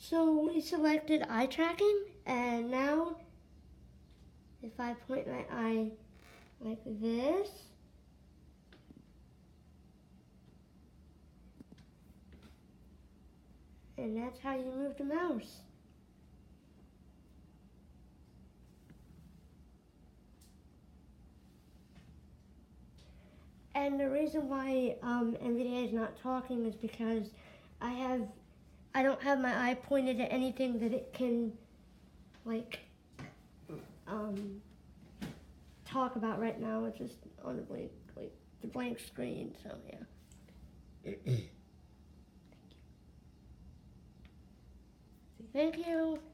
So we selected eye tracking, and now if I point my eye like this, and that's how you move the mouse. And the reason why NVDA is not talking is because I don't have my eye pointed at anything that it can like talk about right now. It's just on the blank screen. So yeah. Thank you.